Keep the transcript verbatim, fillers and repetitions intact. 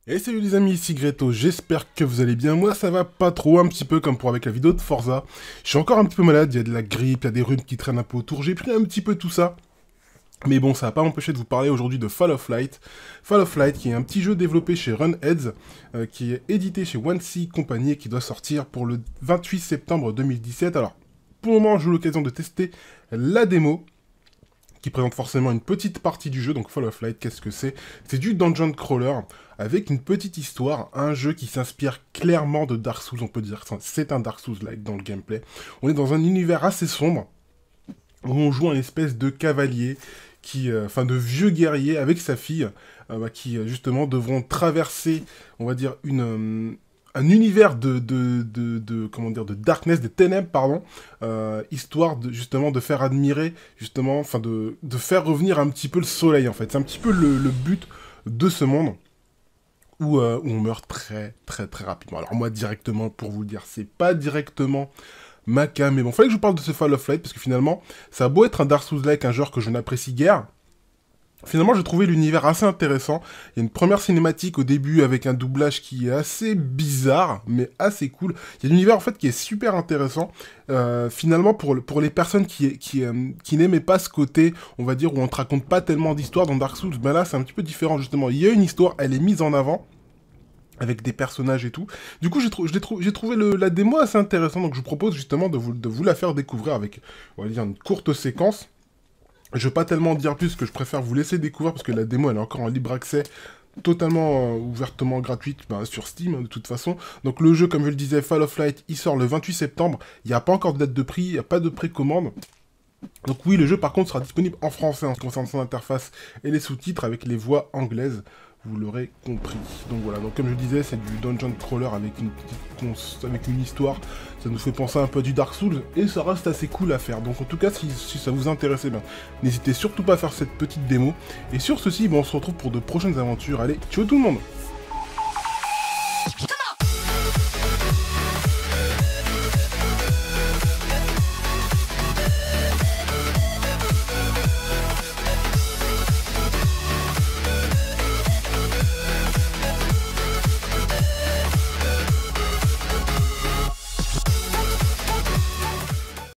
Et salut les amis, ici Greto, j'espère que vous allez bien. Moi ça va pas trop, un petit peu comme pour avec la vidéo de Forza. Je suis encore un petit peu malade, il y a de la grippe, il y a des rhumes qui traînent un peu autour, j'ai pris un petit peu tout ça. Mais bon, ça va pas m'empêcher de vous parler aujourd'hui de Fall of Light. Fall of Light qui est un petit jeu développé chez Runheads, euh, qui est édité chez One C Company et qui doit sortir pour le vingt-huit septembre deux mille dix-sept. Alors, pour le moment, j'ai eu l'occasion de tester la démo, qui présente forcément une petite partie du jeu. Donc Fall of Light, qu'est-ce que c'est? C'est du dungeon crawler avec une petite histoire, un jeu qui s'inspire clairement de Dark Souls, on peut dire. C'est un Dark Souls-like dans le gameplay. On est dans un univers assez sombre, où on joue un espèce de cavalier, qui, euh, enfin de vieux guerrier avec sa fille, euh, bah, qui justement devront traverser, on va dire, une... Euh, un univers de, de, de, de, comment dire, de darkness, de ténèbres, pardon, euh, histoire de, justement de faire admirer, justement, enfin de, de faire revenir un petit peu le soleil, en fait. C'est un petit peu le, le but de ce monde, où, euh, où on meurt très, très, très rapidement. Alors moi, directement, pour vous le dire, c'est pas directement ma cam, mais bon, fallait que je vous parle de ce Fall of Light, parce que finalement, ça a beau être un Dark Souls-like, un genre que je n'apprécie guère. Finalement, j'ai trouvé l'univers assez intéressant. Il y a une première cinématique au début avec un doublage qui est assez bizarre, mais assez cool. Il y a l'univers en fait qui est super intéressant. Euh, finalement, pour, pour les personnes qui, qui, euh, qui n'aimaient pas ce côté, on va dire, où on te raconte pas tellement d'histoire dans Dark Souls, ben là, c'est un petit peu différent justement. Il y a une histoire, elle est mise en avant, avec des personnages et tout. Du coup, j'ai trou trou trouvé le, la démo assez intéressante, donc je vous propose justement de vous, de vous la faire découvrir avec, on va dire, une courte séquence. Je vais pas tellement en dire plus, que je préfère vous laisser découvrir, parce que la démo, elle est encore en libre accès, totalement euh, ouvertement gratuite, ben, sur Steam, hein, de toute façon. Donc le jeu, comme je le disais, Fall of Light, il sort le vingt-huit septembre. Il n'y a pas encore de date de prix, il n'y a pas de précommande. Donc oui, le jeu, par contre, sera disponible en français, en ce qui concerne son interface et les sous-titres, avec les voix anglaises. Vous l'aurez compris. Donc voilà, donc comme je le disais, c'est du dungeon crawler avec une petite avec une histoire. Ça nous fait penser un peu à du Dark Souls et ça reste assez cool à faire. Donc en tout cas, si, si ça vous intéresse, bien, n'hésitez surtout pas à faire cette petite démo. Et sur ceci, bon, on se retrouve pour de prochaines aventures. Allez, ciao tout le monde!